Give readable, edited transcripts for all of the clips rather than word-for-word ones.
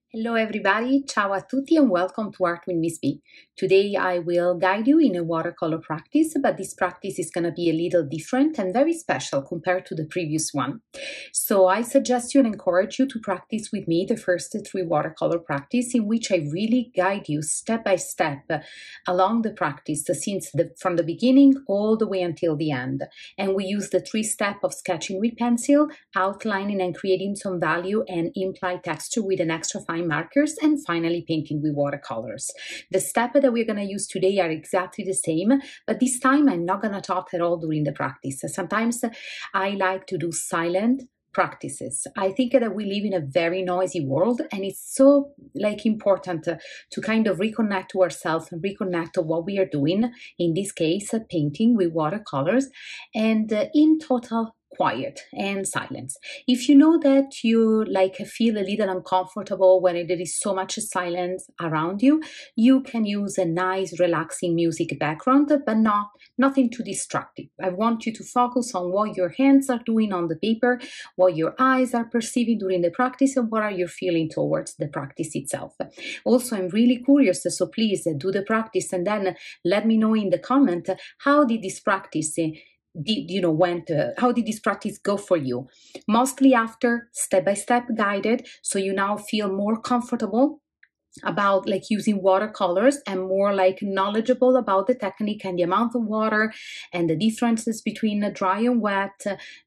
Hello everybody, ciao a tutti and welcome to Art with Miss B. Today I will guide you in a watercolor practice, but this practice is going to be a little different and very special compared to the previous one. So I suggest you and encourage you to practice with me the first three watercolor practice in which I really guide you step by step along the practice from the beginning all the way until the end. And we use the three steps of sketching with pencil, outlining and creating some value and implied texture with an extra fine markers, and finally painting with watercolors. The steps that we're going to use today are exactly the same, but this time I'm not going to talk at all during the practice. Sometimes I like to do silent practices. I think that we live in a very noisy world, and it's so important to kind of reconnect to ourselves and reconnect to what we are doing, in this case painting with watercolors, and in total quiet and silence. If you know that you feel a little uncomfortable when there is so much silence around you, you can use a nice relaxing music background, but nothing too distractive. I want you to focus on what your hands are doing on the paper, what your eyes are perceiving during the practice, and what are you feeling towards the practice itself. Also, I'm really curious, so please do the practice and then let me know in the comment how did this practice how did this practice go for you? Mostly after step-by-step guided, so you now feel more comfortable about using watercolors and more knowledgeable about the technique and the amount of water and the differences between dry and wet,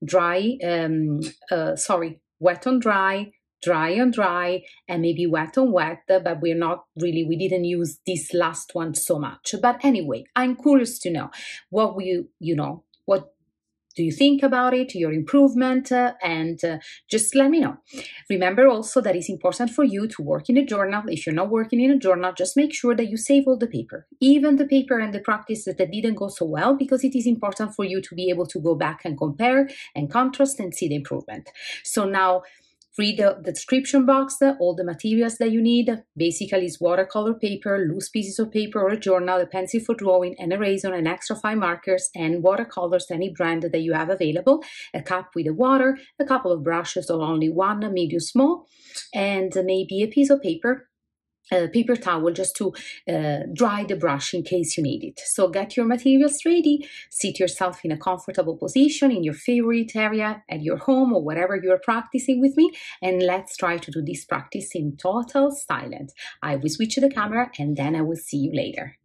wet on dry on dry, and maybe wet on wet, but we didn't use this last one so much. But anyway, I'm curious to know what what do you think about it, your improvement, and just let me know. Remember also that it's important for you to work in a journal. If you're not working in a journal, just make sure that you save all the paper, even the paper and the practice that didn't go so well, because it is important for you to be able to go back and compare and contrast and see the improvement. So now, read the description box, all the materials that you need. Basically, is watercolor paper, loose pieces of paper or a journal, a pencil for drawing, an eraser, and extra fine markers, and watercolors, any brand that you have available, a cup with the water, a couple of brushes or only one, medium small, and maybe a piece of paper, a paper towel just to dry the brush in case you need it. So get your materials ready, sit yourself in a comfortable position in your favorite area at your home or wherever you're practicing with me, and let's try to do this practice in total silence. I will switch the camera and then I will see you later.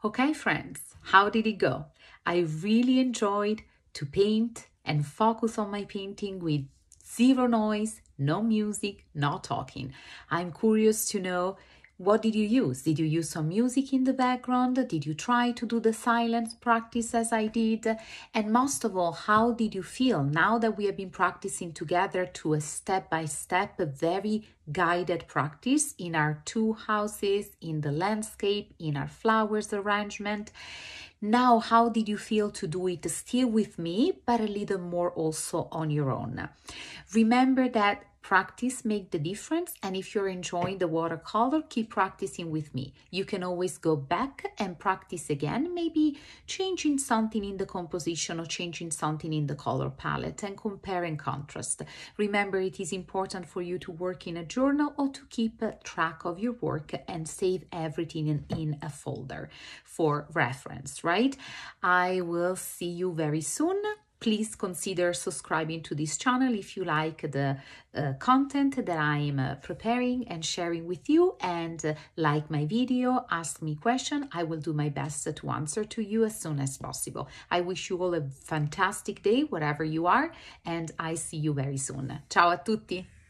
Okay, friends, how did it go? I really enjoyed to paint and focus on my painting with zero noise, no music, no talking. I'm curious to know, what did you use? Did you use some music in the background? Did you try to do the silent practice as I did? And most of all, how did you feel now that we have been practicing together to a step-by-step, a very guided practice in our two houses, in the landscape, in our flowers arrangement? Now, how did you feel to do it still with me, but a little more also on your own? Remember that practice make the difference, and if you're enjoying the watercolor, keep practicing with me. You can always go back and practice again, maybe changing something in the composition or changing something in the color palette, and compare and contrast. Remember, it is important for you to work in a journal or to keep track of your work and save everything in a folder for reference, right? I will see you very soon. Please consider subscribing to this channel if you like the content that I'm preparing and sharing with you, and like my video, ask me question. I will do my best to answer to you as soon as possible. I wish you all a fantastic day wherever you are, and I see you very soon. Ciao a tutti!